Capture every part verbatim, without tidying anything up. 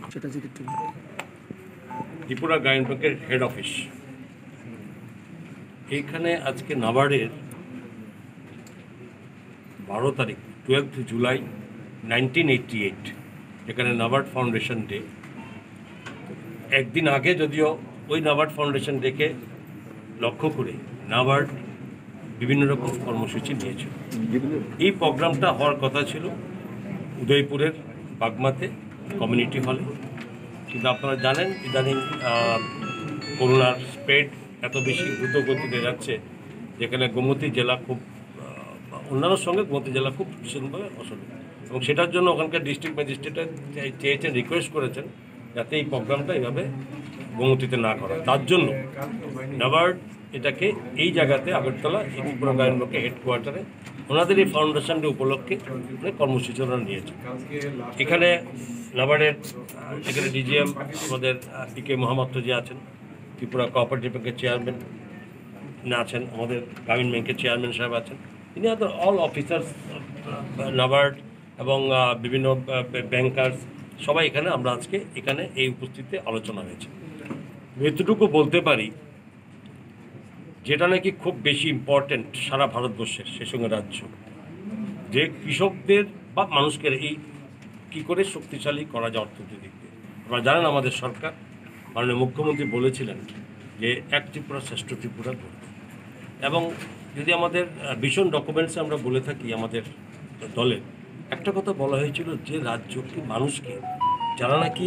সেটা যদি একটু ত্রিপুরা গ্রামীণ ব্যাংকের হেড অফিস এইখানে আজকে নাবার্ডের বারো তারিখ twelve July nineteen eighty eight এখানে নাবার্ড ফাউন্ডেশন ডে। একদিন আগে যদিও ওই নাবার্ড ফাউন্ডেশন ডেকে লক্ষ্য করে নাবার্ড বিভিন্ন রকম কর্মসূচি নিয়েছিল। এই প্রোগ্রামটা হওয়ার কথা ছিল উদয়পুরের বাগমাতে কমিউনিটি হলে, কিন্তু আপনারা জানেন ইদানিং করোনার স্প্রেড এত বেশি দ্রুত গতিতে যাচ্ছে, যেখানে গোমতী জেলা খুব অন্যান্য সঙ্গে গোমতী জেলা খুব ভীষণভাবে অসুবিধা, এবং সেটার জন্য ওখানকার ডিস্ট্রিক্ট ম্যাজিস্ট্রেট চেয়েছেন, রিকোয়েস্ট করেছেন যাতে এই প্রোগ্রামটা এইভাবে গোমতীতে না করা। তার জন্য নাবার্ড এটাকে এই জায়গাতে আগরতলা ত্রিপুরা গ্রামীণ ব্যাংকের হেডকোয়ার্টারে ওনাদের এই ফাউন্ডেশন ডে উপলক্ষে কর্মসূচি ওনারা নিয়েছে। এখানে নাবার্ডের এখানে ডিজিএম আমাদের পি কে মোহাম্মদ যে আছেন, ত্রিপুরা কোঅপারেটিভ ব্যাংকের চেয়ারম্যান আছেন, আমাদের গ্রামীণ ব্যাংকের চেয়ারম্যান সাহেব আছেন, তিনি আদার অল অফিসার্স নাবার্ড এবং বিভিন্ন ব্যাংকার্স সবাই এখানে আমরা আজকে এখানে এই উপস্থিতিতে আলোচনা হয়েছে। এতটুকু বলতে পারি যেটা নাকি খুব বেশি ইম্পর্টেন্ট সারা ভারতবর্ষের, সে সঙ্গে রাজ্য, যে কৃষকদের বা মানুষকে এই কী করে শক্তিশালী করা যায় অর্থনৈতিক দিক দিয়ে। আপনারা জানেন আমাদের সরকার মাননীয় মুখ্যমন্ত্রী বলেছিলেন যে এক ত্রিপুরা শ্রেষ্ঠ ত্রিপুরা গড়বে, এবং যদি আমাদের ভীষণ ডকুমেন্টসে আমরা বলে থাকি আমাদের দলের একটা কথা বলা হয়েছিল যে রাজ্যকে মানুষকে যারা নাকি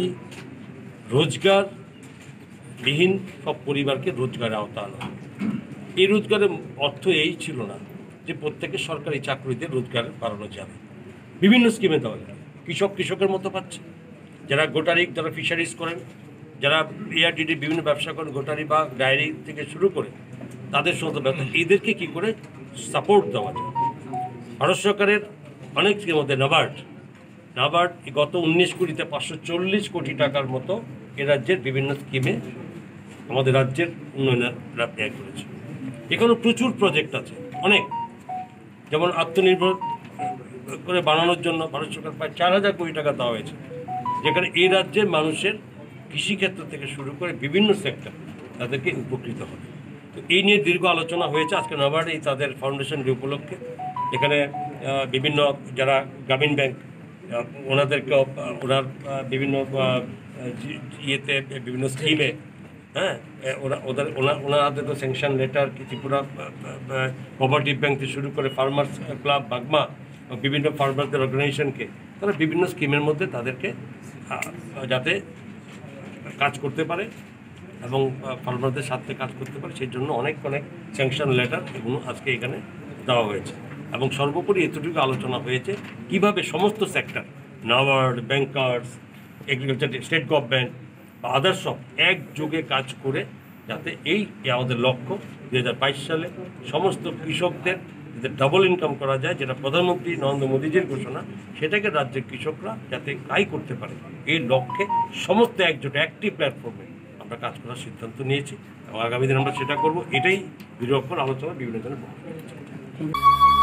রোজগারবিহীন সব পরিবারকে রোজগারের আওতা আনা। এই রোজগারের অর্থ এই ছিল না যে প্রত্যেকের সরকারি চাকরিতে রোজগার বাড়ানো যাবে, বিভিন্ন স্কিমে দেওয়া যাবে। কৃষক কৃষকের মতো পাচ্ছে, যারা গোটারি, যারা ফিশারিজ করেন, যারা এআরডিডি বিভিন্ন ব্যবসা করেন, গোটারি বা ডায়েরি থেকে শুরু করে তাদের সমস্ত ব্যবসা, এদেরকে কী করে সাপোর্ট দেওয়া যায়। ভারত সরকারের অনেক স্কিমের মধ্যে নাবার্ড নাবার্ড গত উনিশ কোটিতে পাঁচশো চল্লিশ কোটি টাকার মতো এ রাজ্যের বিভিন্ন স্কিমে আমাদের রাজ্যের উন্নয়নের ব্যয় করেছে। এখানে প্রচুর প্রজেক্ট আছে অনেক, যেমন আত্মনির্ভর করে বানানোর জন্য ভারত সরকার প্রায় চার হাজার কোটি টাকা দেওয়া হয়েছে, যেখানে এই রাজ্যের মানুষের কৃষিক্ষেত্র থেকে শুরু করে বিভিন্ন সেক্টর তাদেরকে উপকৃত হবে। তো এই নিয়ে দীর্ঘ আলোচনা হয়েছে আজকে নাবার্ড এই তাদের ফাউন্ডেশন ডে উপলক্ষে। এখানে বিভিন্ন যারা গ্রামীণ ব্যাংক ওনাদেরকে ওনার বিভিন্ন ইয়েতে বিভিন্ন স্কিমে, হ্যাঁ ওরা ওদের ওনার ওনাদের তো sanction letter Tripura cooperative bank থেকে শুরু করে ফার্মার্স ক্লাব বাগমা বিভিন্ন ফার্মারদের অর্গানাইজেশনকে তারা বিভিন্ন স্কিমের মধ্যে তাদেরকে যাতে কাজ করতে পারে এবং ফার্মারদের সাথে কাজ করতে পারে সেই জন্য অনেক অনেক স্যাংশন লেটার এগুলো আজকে এখানে দেওয়া হয়েছে। এবং সর্বোপরি এতটুকু আলোচনা হয়েছে কীভাবে সমস্ত sector NABARD, bankers, agriculture, state government বা আদার্স সব একযোগে কাজ করে যাতে এই আমাদের লক্ষ্য দু হাজার বাইশ সালে সমস্ত কৃষকদের যাতে ডাবল ইনকাম করা যায়, যেটা প্রধানমন্ত্রী নরেন্দ্র মোদীজির ঘোষণা, সেটাকে রাজ্যের কৃষকরা যাতে আয় করতে পারে এই লক্ষ্যে সমস্ত একজোটে একটি প্ল্যাটফর্মে আমরা কাজ করার সিদ্ধান্ত নিয়েছি এবং আগামী দিন আমরা সেটা করব। এটাই দীর্ঘক্ষণ আলোচনা বিভিন্ন জনের